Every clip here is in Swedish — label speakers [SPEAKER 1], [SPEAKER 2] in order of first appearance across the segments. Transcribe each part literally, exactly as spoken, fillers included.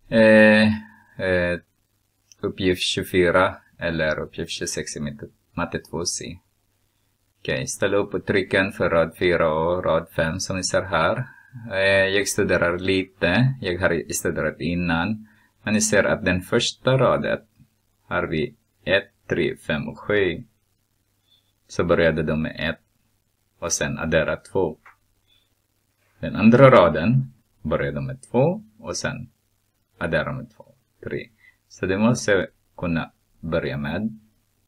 [SPEAKER 1] Eh, eh, uppgift tjugofyra eller uppgift tjugosex i matte två C. Okej, ställ upp och trycken för rad fyra och rad fem som ni ser här. Eh, jag studerar lite, jag har studerat innan. Men ni ser att den första raden har vi ett, tre, fem och sju. Så började de med ett och sen addera två. Den andra raden började med två och sen addera med två, tre. Så det måste kunna börja med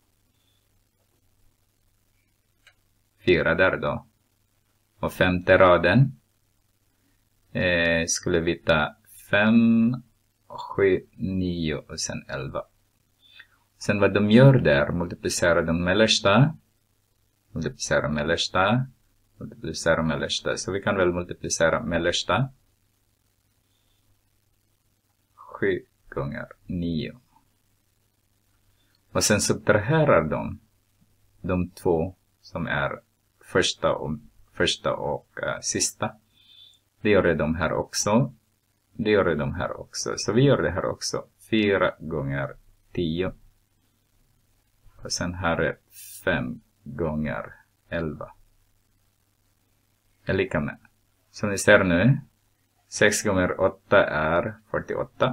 [SPEAKER 1] fyra där då. Och femte raden eh, skulle vi ta fem, sju, nio och sen elva. Sen vad de gör där, multiplicera de mellersta, multiplicera mellersta, multiplicera mellersta. Så vi kan väl multiplicera mellersta. sju gånger nio. Och sen subtraherar de de två som är första och, första och uh, sista. Det gör de här också. Det gör de här också. Så vi gör det här också. fyra gånger tio. Och sen här är fem gånger elva. Är lika med. Som ni ser nu. sex gånger åtta är fyrtioåtta.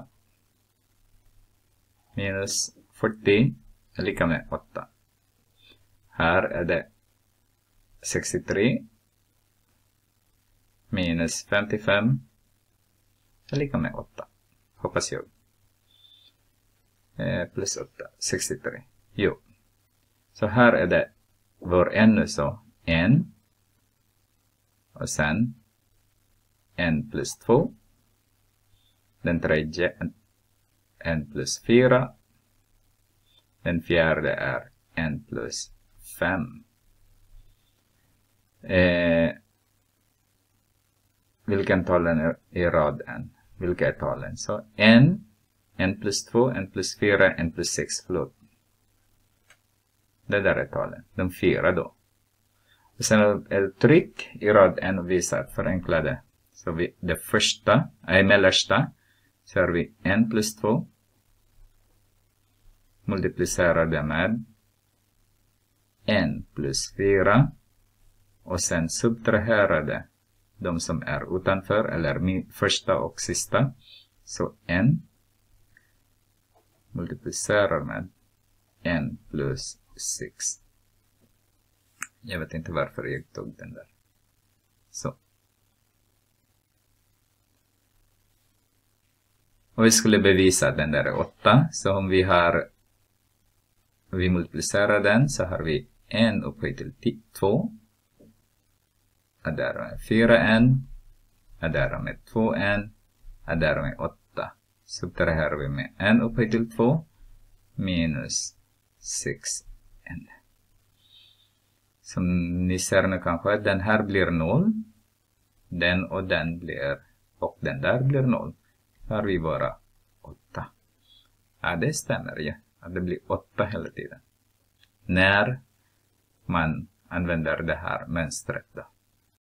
[SPEAKER 1] Minus fyrtio är lika med åtta. Här är det sextiotre. Minus femtiofem är lika med åtta. Hoppas jag. Eh, plus åtta. sextiotre. Jo. Så här är det vår ännu så. En. Och sen. En plus två. Den tredje. En, en plus fyra. Den fjärde är en plus fem. Eh, vilken talen är i rad en? Vilka är talen? Så en, en plus två, en plus fyra, en plus sex. Förlåt. Det där är talen. De fyra då. Och sen är det tryck i rad en och visar förenklade. Så vi, det första, är mellersta. Så har vi en plus två. Multiplicerar det med en plus fyra. Och sen subtraherar det de som är utanför, eller min första och sista. Så en multiplicerar med en plus sex. Jag vet inte varför jag tog den där. Så. Och vi skulle bevisa att den där är åtta. Så om vi har, vi multiplicerar den, så har vi en upphöjt till två. Addera med fyra en. Addera med två en. Addera med åtta. Subtraherar vi med en upphöjt till två. Minus sex en. Som ni ser nu kanske, den här blir noll. Den och den blir, och den där blir noll. Har vi bara åtta. Ja, det stämmer ju. Ja. Det blir åtta hela tiden. När man använder det här mönstret då.